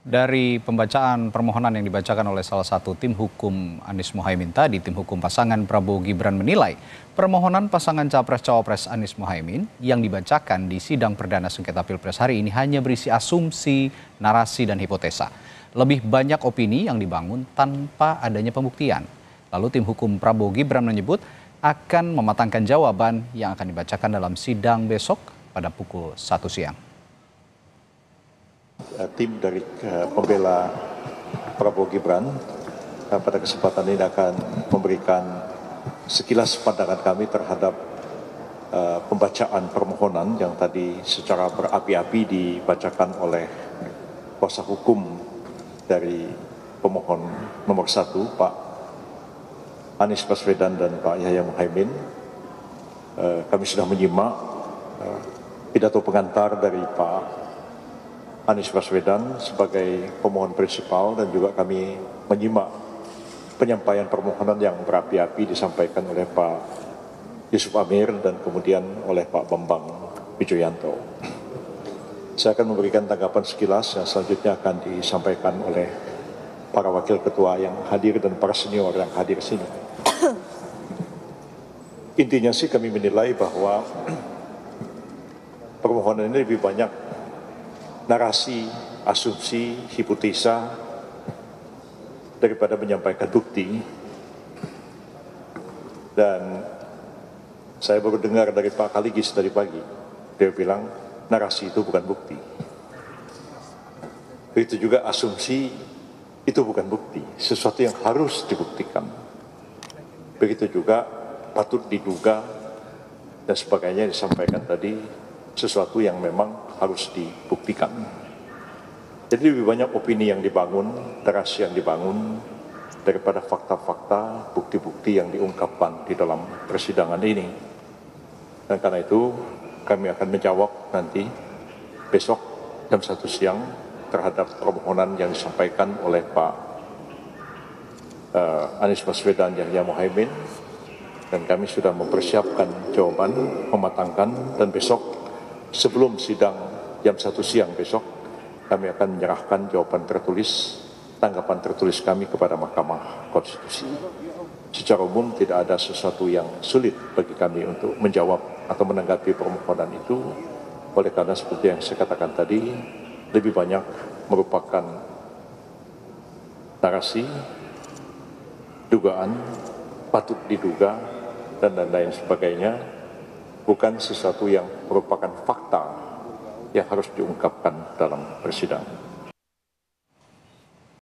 Dari pembacaan permohonan yang dibacakan oleh salah satu tim hukum Anies Mohaimin tadi, tim hukum pasangan Prabowo Gibran menilai permohonan pasangan Capres-Cawapres Anies Mohaimin yang dibacakan di sidang perdana sengketa Pilpres hari ini hanya berisi asumsi, narasi, dan hipotesa. Lebih banyak opini yang dibangun tanpa adanya pembuktian. Lalu tim hukum Prabowo Gibran menyebut akan mematangkan jawaban yang akan dibacakan dalam sidang besok pada pukul 1 siang. Tim dari pembela Prabowo Gibran pada kesempatan ini akan memberikan sekilas pandangan kami terhadap pembacaan permohonan yang tadi secara berapi-api dibacakan oleh kuasa hukum dari pemohon nomor 1, Pak Anies Baswedan dan Pak Yahya Mohaimin. Kami sudah menyimak pidato pengantar dari Pak Anies Baswedan sebagai pemohon prinsipal, dan juga kami menyimak penyampaian permohonan yang berapi-api disampaikan oleh Pak Yusuf Amir dan kemudian oleh Pak Bambang Wijoyanto. Saya akan memberikan tanggapan sekilas yang selanjutnya akan disampaikan oleh para wakil ketua yang hadir dan para senior yang hadir sini. Intinya sih kami menilai bahwa permohonan ini lebih banyak narasi, asumsi, hipotesa daripada menyampaikan bukti. Dan saya baru dengar dari Pak Kaligis tadi pagi, dia bilang narasi itu bukan bukti. Begitu juga asumsi itu bukan bukti, sesuatu yang harus dibuktikan. Begitu juga patut diduga dan sebagainya disampaikan tadi, sesuatu yang memang harus dibuktikan. Jadi lebih banyak opini yang dibangun, narasi yang dibangun daripada fakta-fakta, bukti-bukti yang diungkapkan di dalam persidangan ini. Dan karena itu kami akan menjawab nanti besok jam 1 siang terhadap permohonan yang disampaikan oleh Pak Anies Baswedan dan Yahya Mohaimin, dan kami sudah mempersiapkan jawaban, mematangkan, dan besok sebelum sidang jam 1 siang besok, kami akan menyerahkan jawaban tertulis, tanggapan tertulis kami kepada Mahkamah Konstitusi. Secara umum tidak ada sesuatu yang sulit bagi kami untuk menjawab atau menanggapi permohonan itu, oleh karena seperti yang saya katakan tadi, lebih banyak merupakan narasi, dugaan, patut diduga, dan lain-lain sebagainya, bukan sesuatu yang merupakan fakta yang harus diungkapkan dalam persidangan.